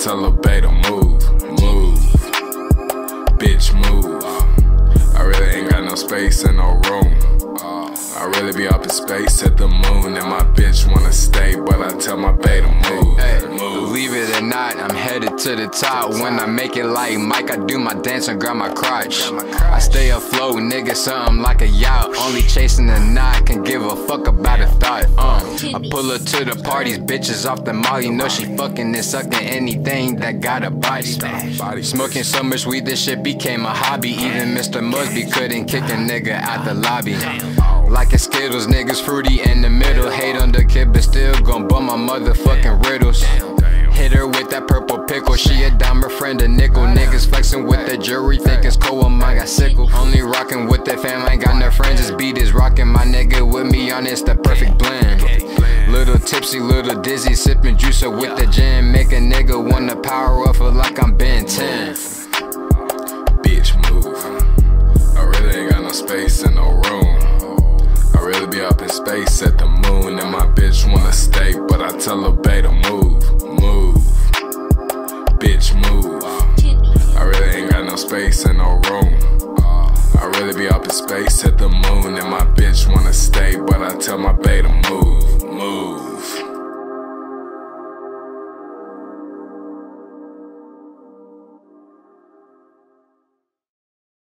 tell her bae to move, move, bitch move. I really ain't got no space in no room. I really be up in space at the moon, and my bitch wanna stay, but I tell my bae to move. Believe it or not, I'm headed to the top. When I make it like Mike, I do my dance and grab my crotch. I stay afloat, nigga, something like a yacht. Only chasing the knot, can give a fuck about a thought. I pull her to the parties, bitches off the mall. You know she fucking and sucking anything that got a body. Smoking so much weed, this shit became a hobby. Even Mr. Mosby couldn't kick a nigga out the lobby. Like a Skittles, niggas fruity in the middle. Hate on the kid, but still gon' bum my motherfucking riddles. Hit her with that purple pickle. She a dime, her friend a nickel. Niggas flexing with the jewelry, think it's cool. I got sickle. Only rockin' with that fam, I ain't got no friends. This beat is rockin', my nigga with me on it's the perfect blend. Little tipsy, little dizzy, sippin' juice up with the gin. Make a nigga wanna power up, feel like I'm Ben 10. Bitch move. I really ain't got no space in no room. I really be up in space at the moon, and my bitch wanna stay, but I tell her bae to move, move, bitch move. I really ain't got no space in no room. I really be up in space at the moon, and my bitch wanna stay, but I tell my bae to move, move.